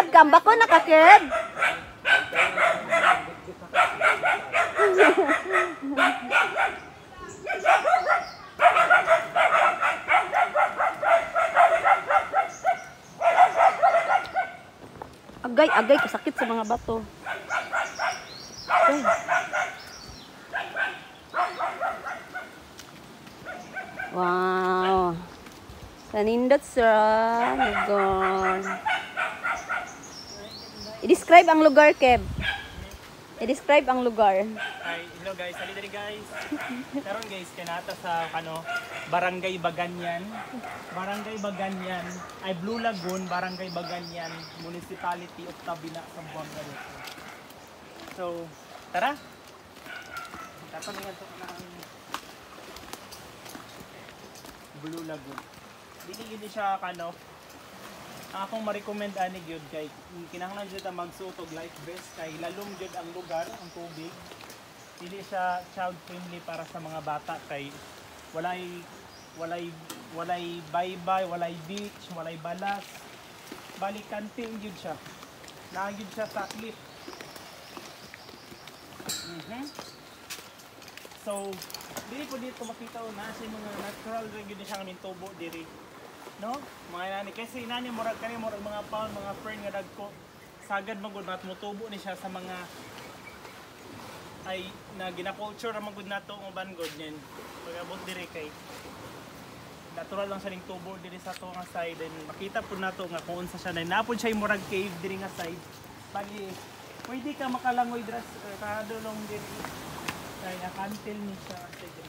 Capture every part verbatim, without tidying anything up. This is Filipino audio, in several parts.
Keb, kamba ko na ka, Keb. Agay, agay, kasakit sa mga bato. Ay. Wow. Sanindot sa lugar. I-describe ang lugar, Keb. I-describe ang lugar. Hi, hello guys, halika rin guys. Karon guys, kanata sa ano, Barangay Baganyan. Barangay Baganyan ay Blue Lagoon, Barangay Baganyan, Municipality of Tabina, Zamboanga del Sur. So, tara. Tatanungan to ng Blue Lagoon. Dili gid siya kano. Akong ma-recommend ani gyud kay kinahanglan jud ta magsuot og life vest kay lalom jud ang lugar, ang tubig. Dili siya child friendly para sa mga bata kay walay walay walay baybay, walay beach, walay balas. Balik kanting jud siya. Naa jud siya sa cliff. Mhm. So, dili po dito makita na sa mga natural ring gyud siya kaming tubo diri. No? Mga nani kasi nani murag kani murag mga pound, mga fern nga dagko. Sagad magud mat mutubo ni siya sa mga ay na gina-culture ra magud nato ang bangod nin. Pagabot diri kay natural lang siya ning tubo diri sa to nga side and makita pud nato nga kung unsa siya na napod siya murag cave diri nga side. Bali pwede ka makalangoy dras uh, kadulong diri. Ay nakantil ni siya sa diri.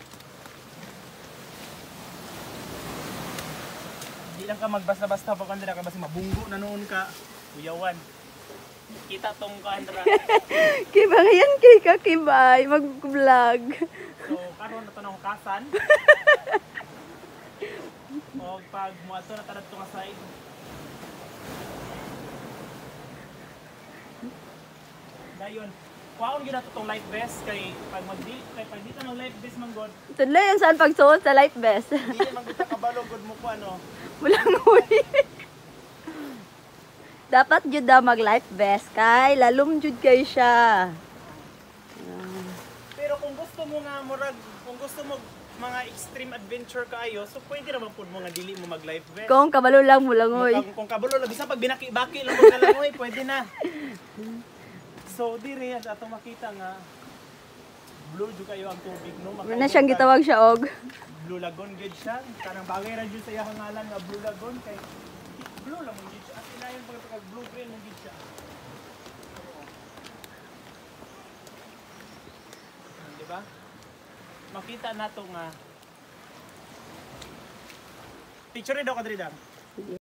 Di lang ka magbasta-basta pa kanila kay basi mabunggo na noon ka uyawan. Kita tong kanra. Kibang yan kay ka, kibay. Mag-vlog. So, karon na to ng kasan. O pag muadto na tanad to nga side. Dayon, kuhaon gyud nato tong life vest kay pag magdi kay pag dito ng life vest man god. Tudlay yung saan pagsuot sa life vest. Dili man gud kabalo gud mo ko ano. Bulangoy. Dapat jud daw mag life vest kay lalom jud kay siya. Pero kung gusto mo nga murag, kung gusto mo mga extreme adventure kaayo, so pwede naman pud mo nga dili mo mag life vest. Kung kabalo lang mo langoy. Kung, kung kabalo lang bisa pag binaki-baki lang mo kalangoy, pwede na. So diri at atong makita nga blue jud kayo ang tubig no. Ano na siyang gitawag siya og Blue Lagoon gid siya. Kanang bagay ra jud sa iyang ngalan nga Blue Lagoon kay blue lang mo gid siya. At ilayon pag pag blue green mo gid siya. Di ba? Makita nato nga picture daw kadiri dang.